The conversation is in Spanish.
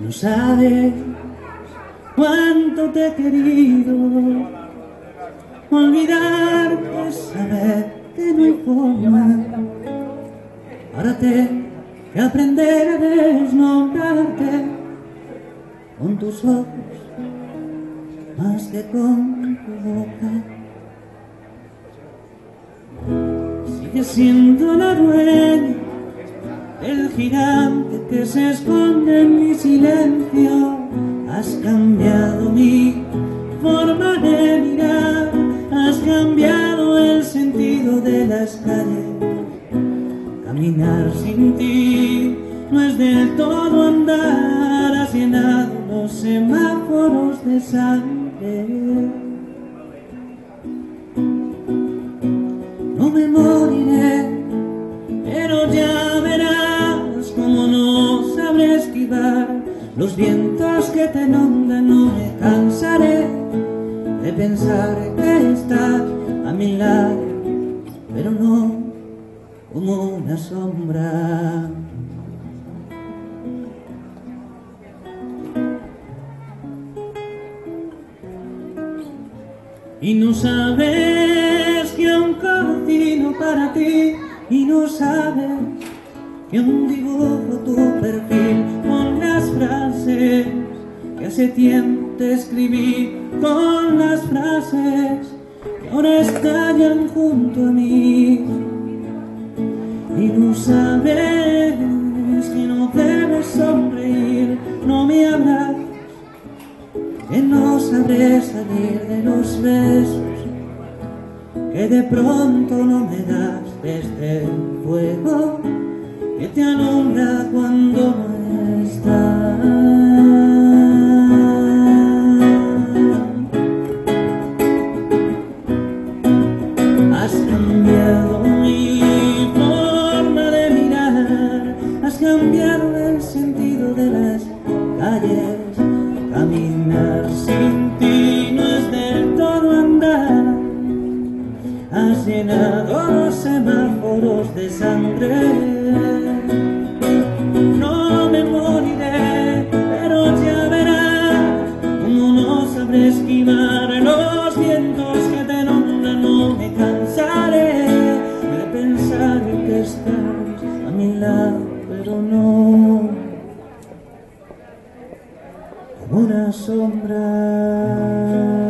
No sabes cuánto te he querido. Olvidarte, saber que no hay forma. Ahora tengo que aprender a desnombrarte con tus ojos más que con tu boca. Sigue siendo la dueña del gigante que se esconde en mi silencio. Has cambiado mi forma de mirar, has cambiado el sentido de las calles. Caminar sin ti no es del todo andar, has llenado los semáforos de sangre. No me moriré, pero ya verás cómo no sabré esquivar los vientos que te inundan. No me cansaré de pensar que estás a mi lado, pero no como una sombra. Y no sabes que aún cocino para ti, y no sabes que aún dibujo tu perfil con las frases que hace tiempo te escribí, con las frases que ahora estallan junto a mí. Y no sabes que no debes sonreír, no me hablas, que no sabré salir de los besos que de pronto no me das, desde el fuego que te alumbra cuando no estás. Has cambiado mi forma de mirar, has cambiado el sentido de las calles. Caminar sin ti no es del todo andar, has llenado los semáforos de sangre. No me moriré, pero ya verás cómo no sabré esquivar los vientos que te nombran. No me cansaré de pensar que estás a mi lado, pero no como una sombra.